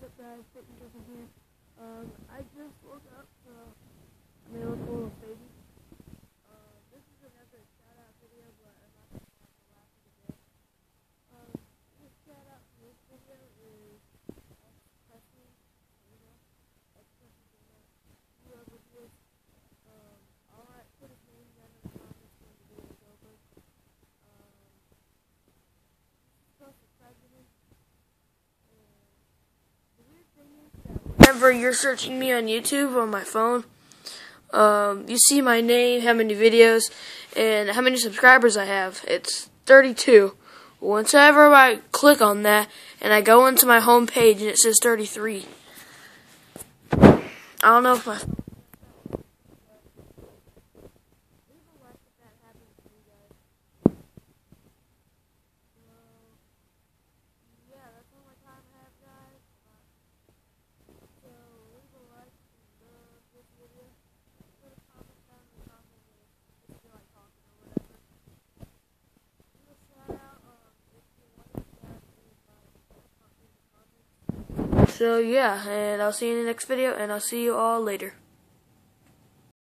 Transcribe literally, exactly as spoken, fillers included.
What's up, guys? Xempressing here. Um, I just woke up, so I may look a little faded. Uh, this is another shout-out video, but I'm not going to have the last of the day. Um, this shout-out for this video is xEmpressing, you know, xEmpressing, whoever it is. Um, I'll put his name down in the comments when the video is over. Um, so subscribe to him. Whenever you're searching me on YouTube on my phone, um, you see my name, how many videos, and how many subscribers I have. It's thirty-two. Whenever I click on that, and I go into my home page, and it says thirty-three. I don't know if my... So yeah, and I'll see you in the next video, and I'll see you all later.